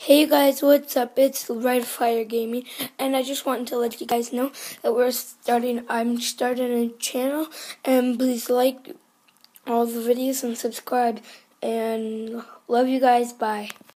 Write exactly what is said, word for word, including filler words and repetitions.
Hey guys, what's up? It's Red Fire Gaming, and I just wanted to let you guys know that we're starting. I'm starting a channel, and please like all the videos and subscribe. And love you guys. Bye.